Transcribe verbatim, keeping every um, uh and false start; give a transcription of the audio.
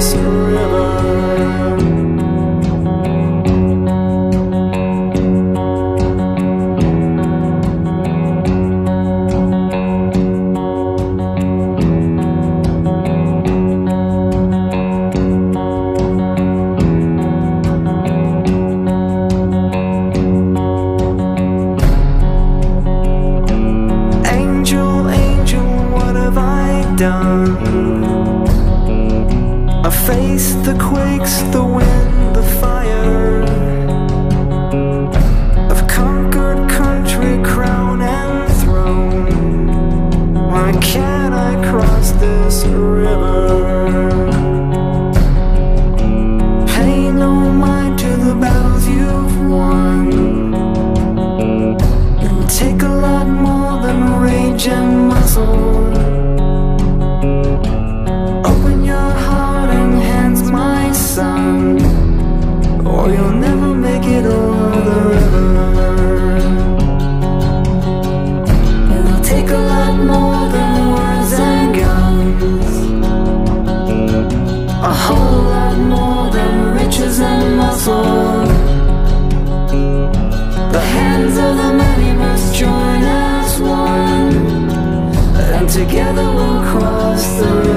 this river. I face the quakes, the wind, the fire. I've conquered country, crown and throne. Why can't I cross this river? Pay no mind to the battles you've won. It will take a lot more than rage and muscle. Or you'll never make it over the river. It'll take a lot more than words and guns, a whole lot more than riches and muscle. The hands of the many must join as one, and together we'll cross the river.